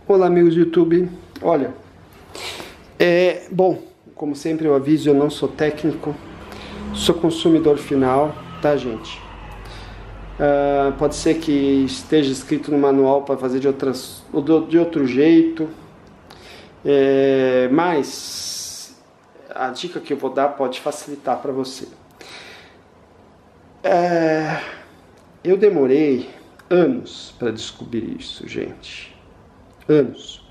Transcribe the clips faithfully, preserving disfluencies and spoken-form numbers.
Olá, amigos do YouTube. Olha, é bom, como sempre eu aviso, eu não sou técnico, sou consumidor final, tá, gente? Uh, pode ser que esteja escrito no manual para fazer de, outras, de outro jeito, é, mas a dica que eu vou dar pode facilitar para você. É, eu demorei anos para descobrir isso, gente. Anos.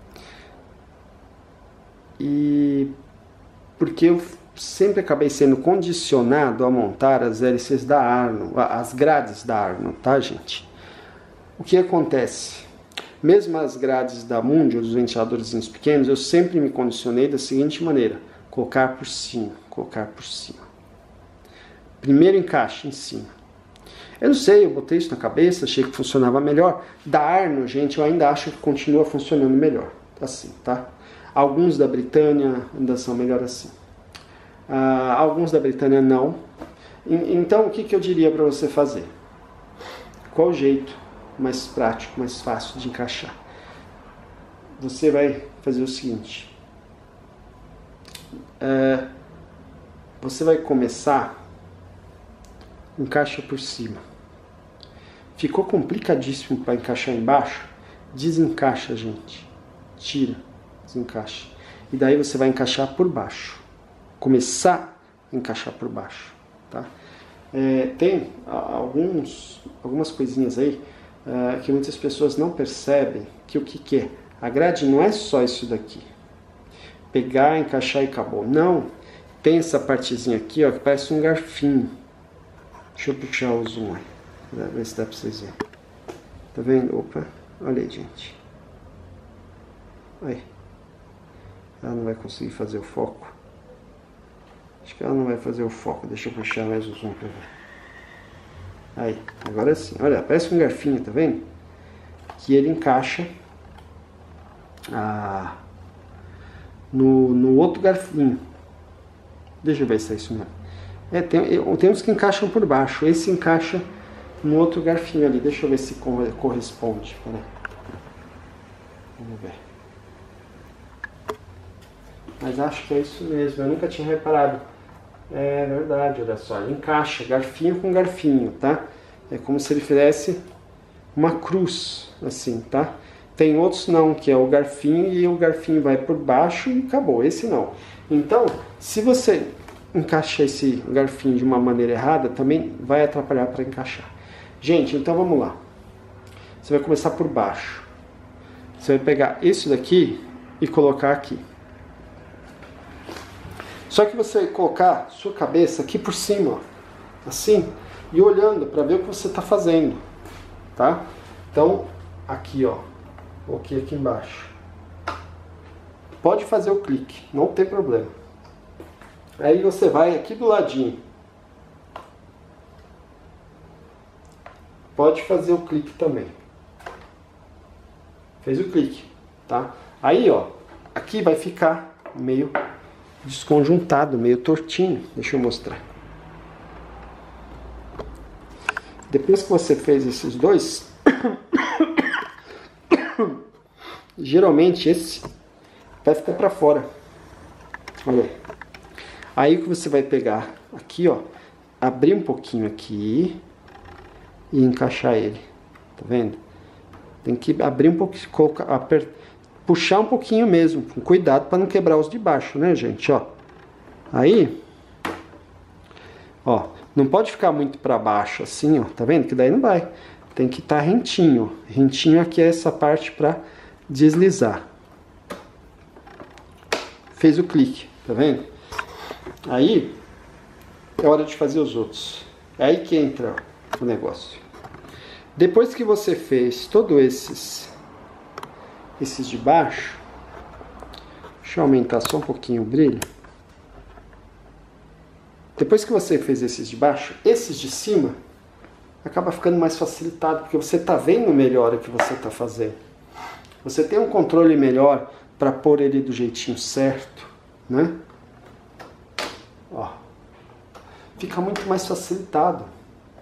E porque eu sempre acabei sendo condicionado a montar as hélices da Arno, as grades da Arno, tá, gente? O que acontece? Mesmo as grades da Mundial, dos ventiladores pequenos, eu sempre me condicionei da seguinte maneira: colocar por cima, colocar por cima. Primeiro encaixe em cima. Eu não sei, eu botei isso na cabeça, achei que funcionava melhor. Da Arno, gente, eu ainda acho que continua funcionando melhor. Assim, tá? Alguns da Britânia ainda são melhor assim. Uh, alguns da Britânia não. E, então, o que, que eu diria para você fazer? Qual o jeito mais prático, mais fácil de encaixar? Você vai fazer o seguinte. Uh, você vai começar, encaixa por cima. Ficou complicadíssimo para encaixar embaixo? Desencaixa, gente. Tira, desencaixa. E daí você vai encaixar por baixo. Começar a encaixar por baixo, tá? É, tem alguns, algumas coisinhas aí uh, que muitas pessoas não percebem que o que, que é. A grade não é só isso daqui. Pegar, encaixar e acabou. Não. Tem essa partezinha aqui, ó, que parece um garfinho. Deixa eu puxar o zoom aí. Pra ver se dá pra vocês verem. Tá vendo? Opa, olha aí, gente. Aí. Ela não vai conseguir fazer o foco. Acho que ela não vai fazer o foco. Deixa eu puxar mais o zoom pra ver. Aí, agora sim. Olha, parece um garfinho, tá vendo? Que ele encaixa ah, no, no outro garfinho. Deixa eu ver se é isso mesmo. É, tem, tem uns que encaixam por baixo. Esse encaixa no outro garfinho ali. Deixa eu ver se corresponde. Peraí. Vamos ver. Mas acho que é isso mesmo. Eu nunca tinha reparado. É verdade, olha só. Ele encaixa garfinho com garfinho, tá? É como se ele fizesse uma cruz, assim, tá? Tem outros não, que é o garfinho e o garfinho vai por baixo e acabou. Esse não. Então, se você encaixar esse garfinho de uma maneira errada, também vai atrapalhar para encaixar. Gente, então vamos lá. Você vai começar por baixo. Você vai pegar isso daqui e colocar aqui. Só que você vai colocar sua cabeça aqui por cima, ó, assim, e olhando para ver o que você está fazendo, tá? Então, aqui, ó, coloquei aqui embaixo. Pode fazer o clique, não tem problema. Aí você vai aqui do ladinho. Pode fazer o clique também. Fez o clique, tá? Aí, ó, aqui vai ficar meio desconjuntado, meio tortinho. Deixa eu mostrar. Depois que você fez esses dois, geralmente esse vai ficar para fora. Olha aí. Aí o que você vai pegar aqui, ó, abrir um pouquinho aqui e encaixar ele. Tá vendo? Tem que abrir um pouquinho, colocar, apertar, puxar um pouquinho mesmo, com cuidado para não quebrar os de baixo, né, gente? Ó. Aí, ó, não pode ficar muito para baixo assim, ó, tá vendo? Que daí não vai. Tem que estar rentinho. Rentinho aqui é essa parte para deslizar. Fez o clique, tá vendo? Aí é hora de fazer os outros. É aí que entra o negócio. Depois que você fez todos esses esses de baixo, deixa eu aumentar só um pouquinho o brilho. Depois que você fez esses de baixo, esses de cima acaba ficando mais facilitado, porque você está vendo melhor o que você está fazendo. Você tem um controle melhor para pôr ele do jeitinho certo, né? Ó, fica muito mais facilitado.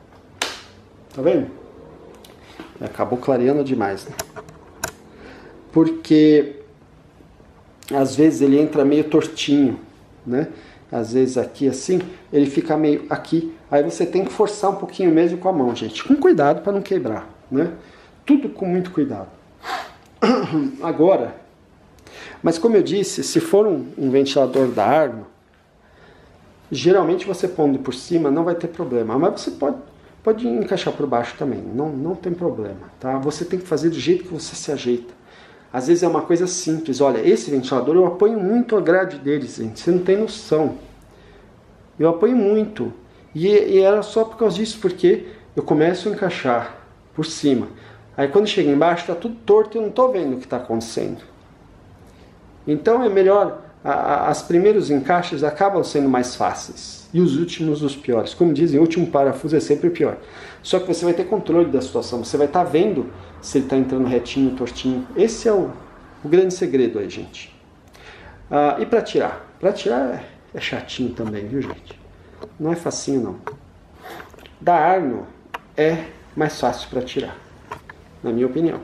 Tá vendo? Acabou clareando demais, né? porque às vezes ele entra meio tortinho, né? Às vezes aqui assim, ele fica meio aqui. Aí você tem que forçar um pouquinho mesmo com a mão, gente. Com cuidado para não quebrar, né? Tudo com muito cuidado. Agora, mas como eu disse, se for um, um ventilador da Arno, geralmente você pondo por cima não vai ter problema. Mas você pode, pode encaixar por baixo também, não, não tem problema, tá? Você tem que fazer do jeito que você se ajeita. Às vezes é uma coisa simples. Olha, esse ventilador eu apoio muito a grade deles, gente. Você não tem noção. Eu apoio muito. E, e era só por causa disso, porque eu começo a encaixar por cima. Aí quando chega embaixo está tudo torto e eu não estou vendo o que está acontecendo. Então é melhor, a, a, as primeiros encaixes acabam sendo mais fáceis. E os últimos os piores. Como dizem, o último parafuso é sempre o pior. Só que você vai ter controle da situação. Você vai estar tá vendo se ele está entrando retinho, tortinho. Esse é o, o grande segredo aí, gente. Ah, e para tirar? Para tirar é, é chatinho também, viu, gente? Não é facinho, não. Da Arno é mais fácil para tirar, na minha opinião.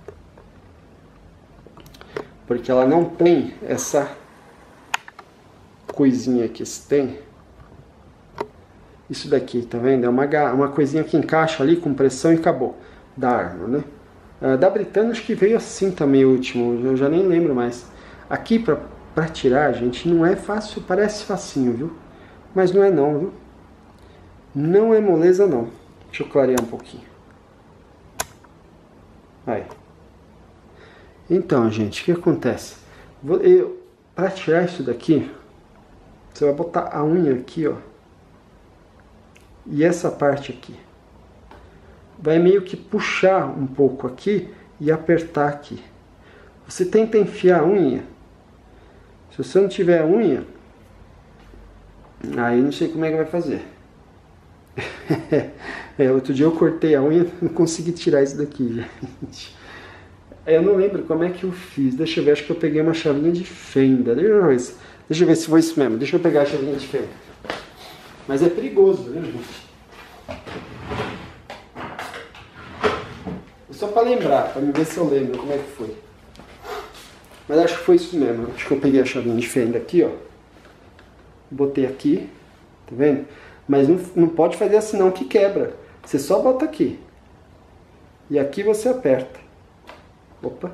Porque ela não tem essa coisinha que se tem. Isso daqui, tá vendo? É uma, uma coisinha que encaixa ali com pressão e acabou. Da Arno, né? Uh, da Britânia acho que veio assim também o último. Eu já nem lembro mais. Aqui pra, pra tirar, gente, não é fácil. Parece facinho, viu? Mas não é não, viu? Não é moleza, não. Deixa eu clarear um pouquinho. Aí. Então, gente, o que acontece? Eu, pra tirar isso daqui, você vai botar a unha aqui, ó. E essa parte aqui. Vai meio que puxar um pouco aqui e apertar aqui. Você tenta enfiar a unha. Se você não tiver a unha, aí não sei como é que vai fazer. É, outro dia eu cortei a unha, não consegui tirar isso daqui, gente. Eu não lembro como é que eu fiz. Deixa eu ver, acho que eu peguei uma chavinha de fenda. Deixa eu ver, Deixa eu ver se foi isso mesmo. Deixa eu pegar a chavinha de fenda. Mas é perigoso, né, gente? Só para lembrar, para ver se eu lembro como é que foi. Mas acho que foi isso mesmo. Acho que eu peguei a chavinha de fenda aqui, ó. Botei aqui, tá vendo? Mas não, não pode fazer assim não, que quebra. Você só bota aqui. E aqui você aperta. Opa.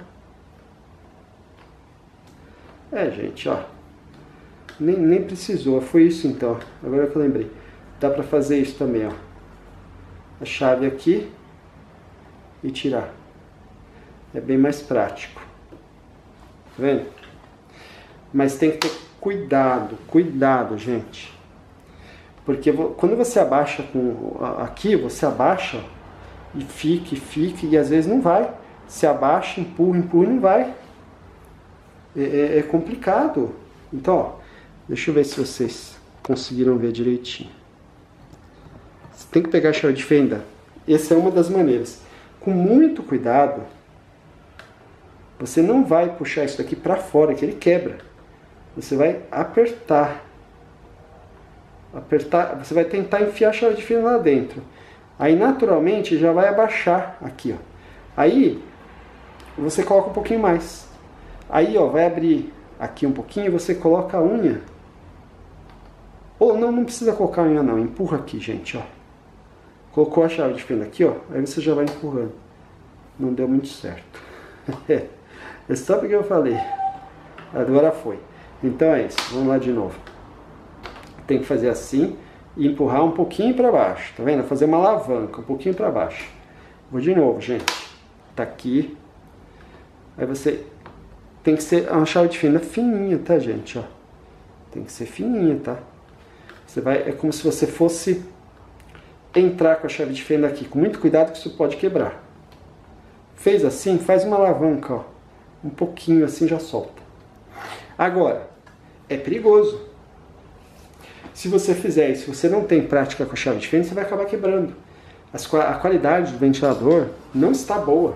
É, gente, ó. Nem, nem precisou, foi isso então. Agora que eu lembrei. Dá pra fazer isso também, ó. A chave aqui. E tirar. É bem mais prático. Tá vendo? Mas tem que ter cuidado, cuidado, gente. Porque quando você abaixa com aqui, você abaixa e fica, e fica, e às vezes não vai. Se abaixa, empurra, empurra e não vai. É, é complicado. Então, ó, deixa eu ver se vocês conseguiram ver direitinho. Você tem que pegar a chave de fenda. Essa é uma das maneiras. Com muito cuidado, você não vai puxar isso daqui para fora, que ele quebra. Você vai apertar. Apertar, você vai tentar enfiar a chave de fenda lá dentro. Aí, naturalmente, já vai abaixar aqui, ó. Aí, você coloca um pouquinho mais. Aí, ó, vai abrir aqui um pouquinho e você coloca a unha. Ou não, não precisa colocar a unha não, empurra aqui, gente, ó. Colocou a chave de fenda aqui, ó, aí você já vai empurrando. Não deu muito certo. É só porque eu falei. Agora foi. Então é isso, vamos lá de novo. Tem que fazer assim e empurrar um pouquinho para baixo, tá vendo? Fazer uma alavanca, um pouquinho para baixo. Vou de novo, gente. Tá aqui. Aí você tem que ser uma chave de fenda fininha, tá, gente? Ó. Tem que ser fininha, tá? Você vai, é como se você fosse entrar com a chave de fenda aqui. Com muito cuidado que isso pode quebrar. Fez assim, faz uma alavanca, ó. Um pouquinho assim já solta. Agora, é perigoso. Se você fizer isso, se você não tem prática com a chave de fenda, você vai acabar quebrando. As, a qualidade do ventilador não está boa.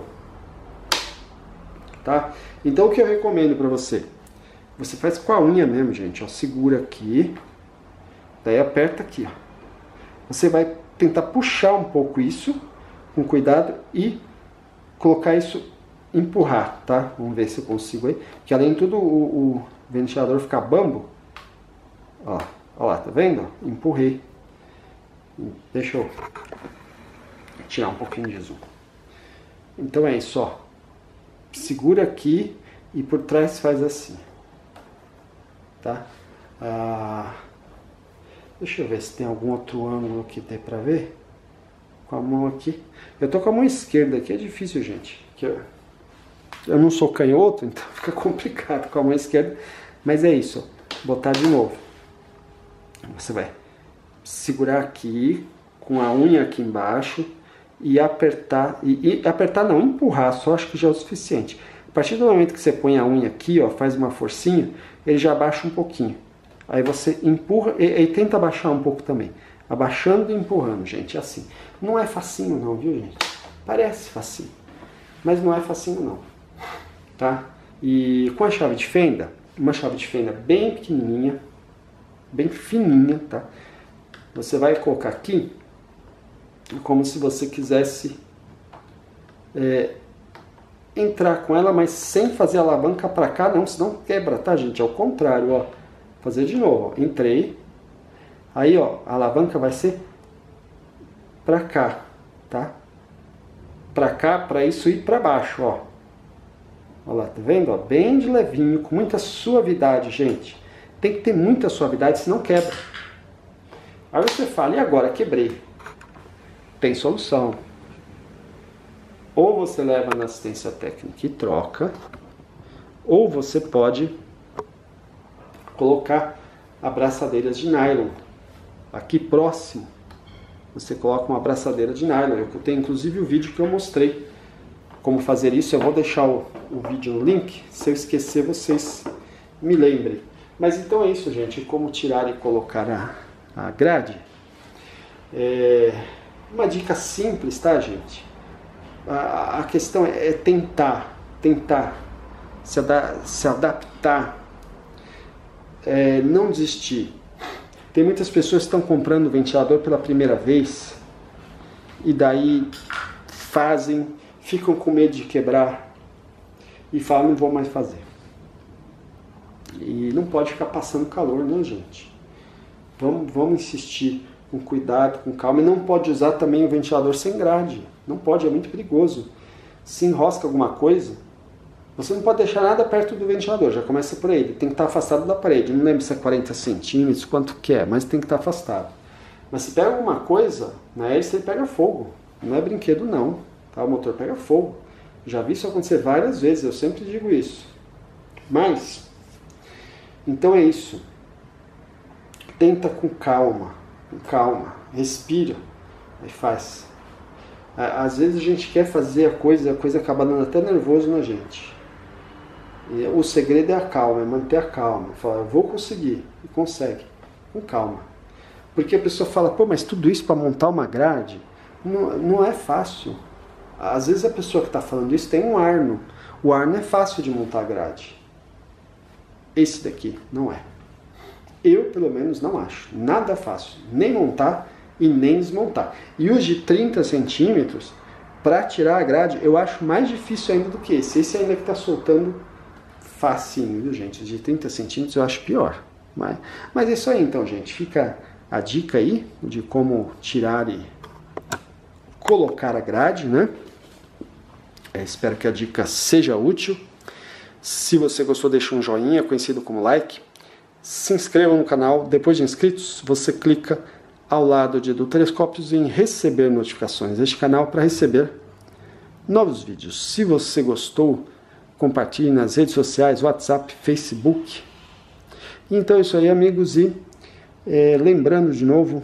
Tá? Então o que eu recomendo para você? Você faz com a unha mesmo, gente. Ó, segura aqui. Daí aperta aqui. Ó. Você vai tentar puxar um pouco isso, com cuidado, e colocar isso empurrar, tá? Vamos ver se eu consigo aí. Porque além de tudo o, o ventilador fica bambo. Ó, ó lá, tá vendo? Empurrei. Deixa eu tirar um pouquinho de zoom. Então é isso, ó. Segura aqui e por trás faz assim. Tá? Ah, deixa eu ver se tem algum outro ângulo que dê pra ver. Com a mão aqui. Eu tô com a mão esquerda aqui, é difícil, gente. Que eu, eu não sou canhoto, então fica complicado com a mão esquerda. Mas é isso, ó. Botar de novo. Você vai segurar aqui, com a unha aqui embaixo, e apertar, e, e apertar não, empurrar, só acho que já é o suficiente. A partir do momento que você põe a unha aqui, ó, faz uma forcinha, ele já abaixa um pouquinho. Aí você empurra e, e tenta abaixar um pouco também. Abaixando e empurrando, gente, assim. Não é facinho não, viu, gente? Parece facinho, mas não é facinho não, tá? E com a chave de fenda, uma chave de fenda bem pequenininha, bem fininha, tá? Você vai colocar aqui como se você quisesse é, entrar com ela, mas sem fazer a alavanca para cá, não, senão quebra, tá, gente? Ao contrário, ó. Fazer de novo, ó. Entrei. Aí, ó, a alavanca vai ser para cá, tá? Para cá, para isso ir para baixo, ó. Olha lá, tá vendo? Ó, bem de levinho, com muita suavidade, gente. Tem que ter muita suavidade, senão quebra. Aí você fala, e agora? Quebrei. Tem solução. Ou você leva na assistência técnica e troca, ou você pode colocar abraçadeiras de nylon. Aqui próximo, você coloca uma abraçadeira de nylon. Eu tenho inclusive o vídeo que eu mostrei como fazer isso. Eu vou deixar o, o vídeo no link. Se eu esquecer, vocês me lembrem. Mas então é isso, gente. Como tirar e colocar a, a grade. É uma dica simples, tá, gente? A, a questão é, é tentar, tentar se, ada se adaptar, é, não desistir. Tem muitas pessoas que estão comprando o ventilador pela primeira vez e daí fazem, ficam com medo de quebrar e falam, não vou mais fazer. E não pode ficar passando calor, né, gente? Vamos, vamos insistir com cuidado, com calma. E não pode usar também o ventilador sem grade. Não pode, é muito perigoso. Se enrosca alguma coisa, você não pode deixar nada perto do ventilador. Já começa por aí. Ele tem que estar afastado da parede. Não lembro se é quarenta centímetros, quanto que é, mas tem que estar afastado. Mas se pega alguma coisa, na hélice ele pega fogo. Não é brinquedo não. Tá? O motor pega fogo. Já vi isso acontecer várias vezes, eu sempre digo isso. Mas, então é isso. Tenta com calma, com calma, respira, aí faz. Às vezes a gente quer fazer a coisa, a coisa acaba dando até nervoso na gente. E o segredo é a calma, é manter a calma. Falar, eu vou conseguir, e consegue, com calma. Porque a pessoa fala, pô, mas tudo isso para montar uma grade, não, não é fácil. Às vezes a pessoa que está falando isso tem um arno. O arno é fácil de montar a grade. Esse daqui não é. Eu, pelo menos, não acho. Nada fácil. Nem montar e nem desmontar. E os de trinta centímetros, para tirar a grade, eu acho mais difícil ainda do que esse. Esse ainda que está soltando facinho, viu, gente? Os de trinta centímetros eu acho pior. Mas, mas é isso aí, então, gente. Fica a dica aí de como tirar e colocar a grade, né? É, espero que a dica seja útil. Se você gostou, deixa um joinha, conhecido como like. Se inscreva no canal. Depois de inscritos, você clica ao lado de Edu Telescópios em receber notificações deste canal para receber novos vídeos. Se você gostou, compartilhe nas redes sociais, WhatsApp, Facebook. Então é isso aí, amigos. E é, lembrando de novo,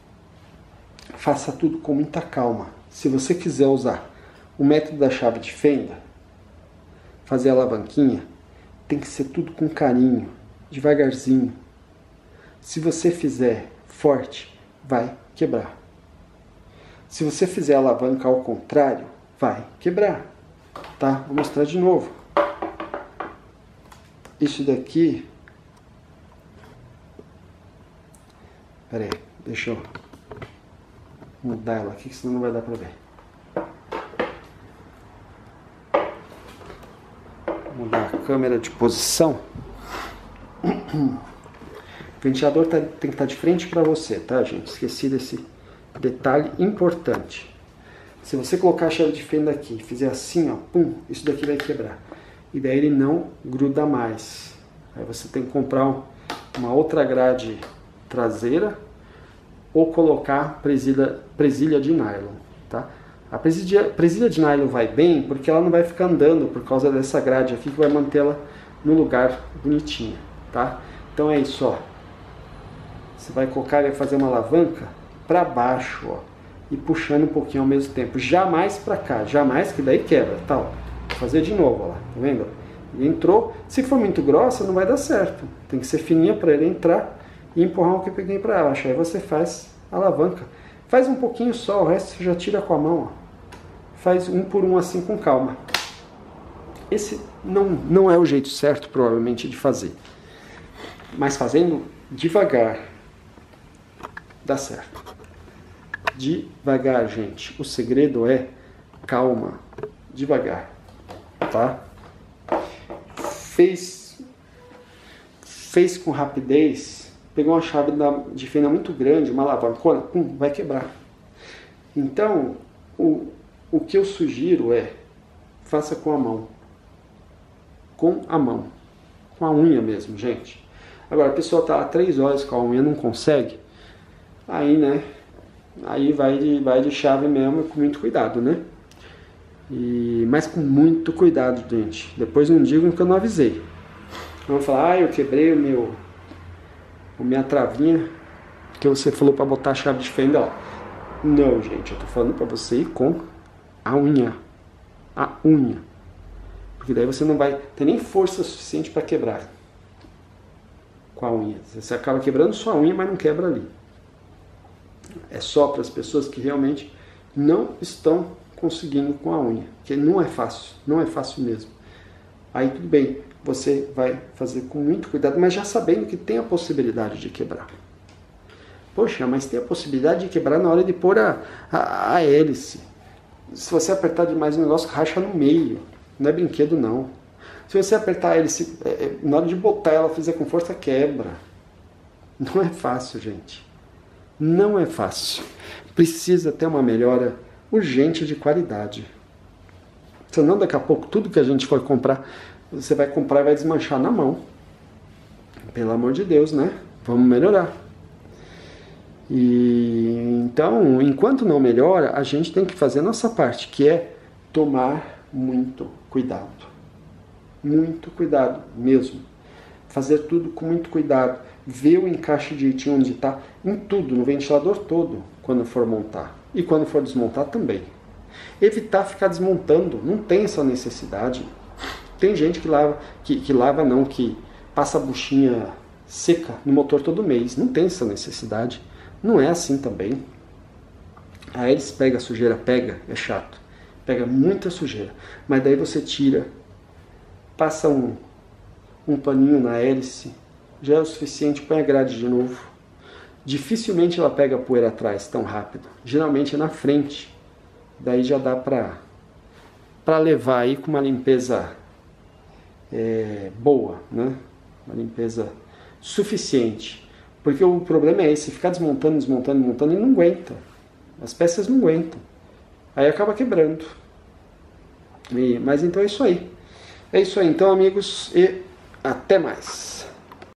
faça tudo com muita calma. Se você quiser usar o método da chave de fenda, fazer a alavanquinha, tem que ser tudo com carinho, devagarzinho. Se você fizer forte, vai quebrar. Se você fizer a alavanca ao contrário, vai quebrar. Tá? Vou mostrar de novo. Isso daqui... Pera aí, deixa eu mudar ela aqui, senão não vai dar pra ver. mudar a câmera de posição. O ventilador tá, tem que estar de frente para você, tá, gente? Esqueci desse detalhe importante. Se você colocar a chave de fenda aqui e fizer assim, ó, pum, isso daqui vai quebrar. E daí ele não gruda mais. Aí você tem que comprar um, uma outra grade traseira ou colocar presilha, presilha de nylon, tá? A presilha, presilha de nylon vai bem porque ela não vai ficar andando por causa dessa grade aqui que vai mantê-la no lugar bonitinha, tá? Então é isso, ó. Você vai colocar e vai fazer uma alavanca para baixo, ó, e puxando um pouquinho ao mesmo tempo. Jamais para cá, jamais, que daí quebra, tá? Ó. Vou fazer de novo, ó lá, tá vendo? Ele entrou. Se for muito grossa, não vai dar certo. Tem que ser fininha para ele entrar e empurrar um pouquinho para baixo. Aí você faz a alavanca. Faz um pouquinho só, o resto você já tira com a mão, ó. Faz um por um assim com calma. Esse não, não é o jeito certo, provavelmente, de fazer. Mas fazendo devagar, dá certo. Devagar, gente. O segredo é calma, devagar, tá? Fez, fez com rapidez, pegou uma chave de fenda muito grande, uma alavancona, pum, vai quebrar. Então, o, o que eu sugiro é, faça com a mão. Com a mão. Com a unha mesmo, gente. Agora, a pessoa está há três horas com a unha e não consegue, aí, né, aí vai de, vai de chave mesmo, com muito cuidado, né? E, mas com muito cuidado, gente. Depois não digam que eu não avisei. Vão falar, ah, eu quebrei o meu, a minha travinha, que você falou para botar a chave de fenda, ó. Não, gente, eu tô falando para você ir com a unha. A unha. Porque daí você não vai ter nem força suficiente para quebrar com a unha. Você acaba quebrando sua unha, mas não quebra ali. É só para as pessoas que realmente não estão conseguindo com a unha, que não é fácil, não é fácil mesmo. Aí tudo bem, você vai fazer com muito cuidado, mas já sabendo que tem a possibilidade de quebrar. Poxa, mas tem a possibilidade de quebrar na hora de pôr a, a, a hélice. Se você apertar demais o negócio, racha no meio. Não é brinquedo, não. Se você apertar a hélice, é, na hora de botar ela, fizer com força, quebra. Não é fácil, gente. Não é fácil. Precisa ter uma melhora urgente de qualidade. Senão daqui a pouco tudo que a gente for comprar, você vai comprar e vai desmanchar na mão. Pelo amor de Deus, né? Vamos melhorar. E então, enquanto não melhora, a gente tem que fazer a nossa parte, que é tomar muito cuidado. Muito cuidado mesmo. Fazer tudo com muito cuidado. Ver o encaixe direitinho onde está, em tudo, no ventilador todo, quando for montar. E quando for desmontar também. Evitar ficar desmontando, não tem essa necessidade. Tem gente que lava, que, que lava não, que passa a buchinha seca no motor todo mês. Não tem essa necessidade. Não é assim também. A hélice pega a sujeira, pega, é chato. Pega muita sujeira. Mas daí você tira, passa um, um paninho na hélice, já é o suficiente, põe a grade de novo. Dificilmente ela pega a poeira atrás tão rápido. Geralmente é na frente. Daí já dá para para levar aí com uma limpeza é, boa, né? Uma limpeza suficiente. Porque o problema é esse, ficar desmontando, desmontando, desmontando e não aguenta. As peças não aguentam. Aí acaba quebrando. E, mas então é isso aí. É isso aí então, amigos, e até mais.